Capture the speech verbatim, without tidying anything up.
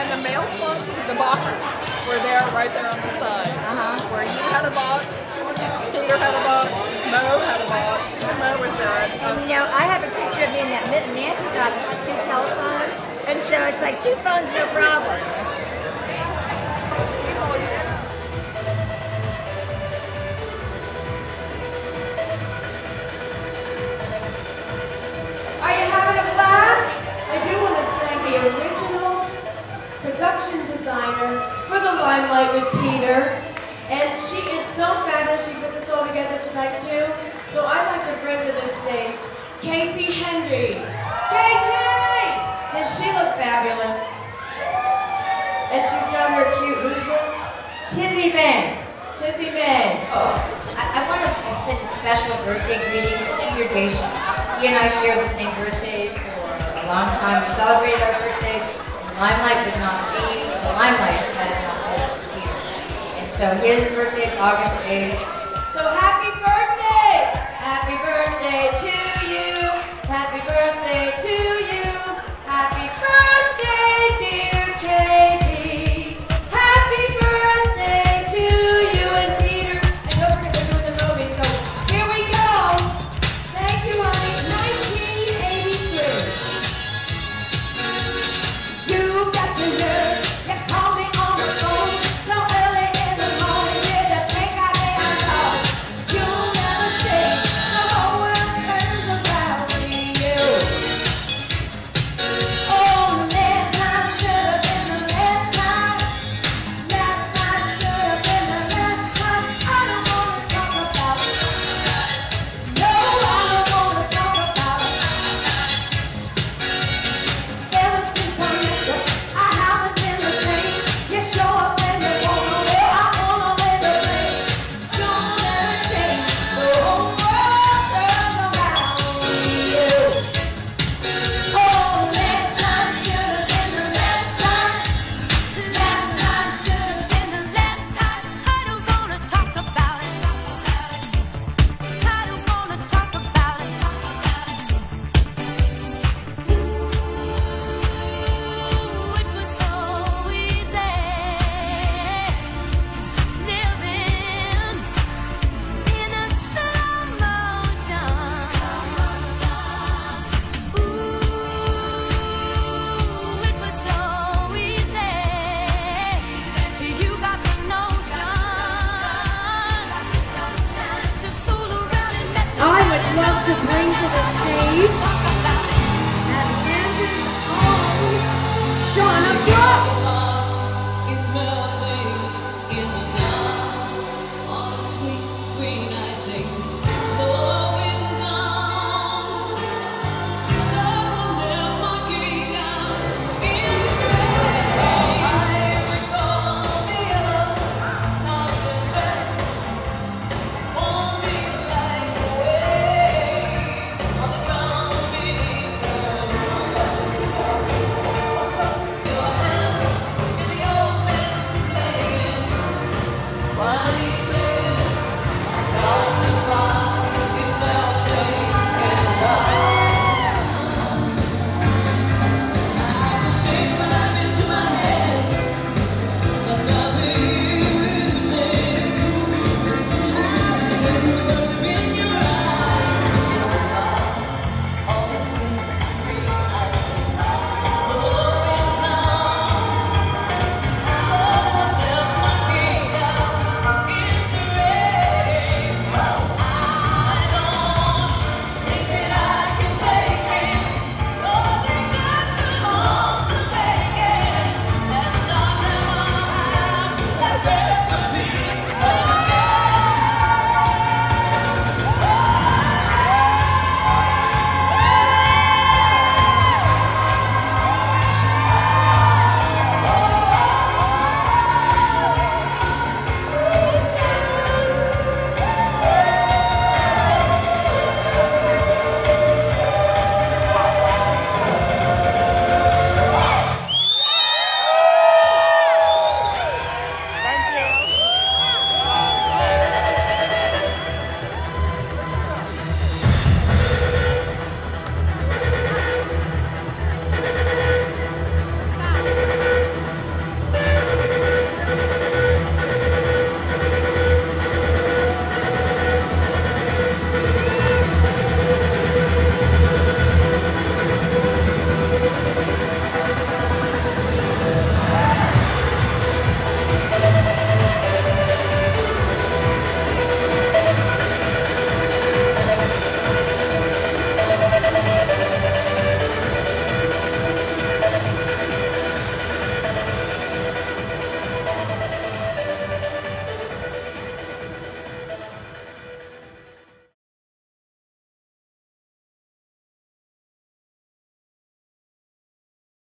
And the mail slots, the boxes were there, right there on the side. Uh-huh. Where you had a box, Peter had a box, Mo had a box, even Mo was there. And you know, I have a picture of me in that Nancy's office with two telephones. And so it's like two phones, no problem. Are you having a blast? I do want to thank the original production designer for the Limelight with Peter. And she is so fabulous. She put this all together tonight too. So I'd like to bring to the stage K P Hendry. K P! Does she look fabulous? And she's got her cute, who's this? Tizzy Man. Tizzy Man. Oh. I, I want to send a special birthday greeting to Peter Gatien. He and I share the same birthday for a long time. We celebrated our birthdays. The Limelight would not be the Limelight had it not been for Peter. And so his birthday is August eighth.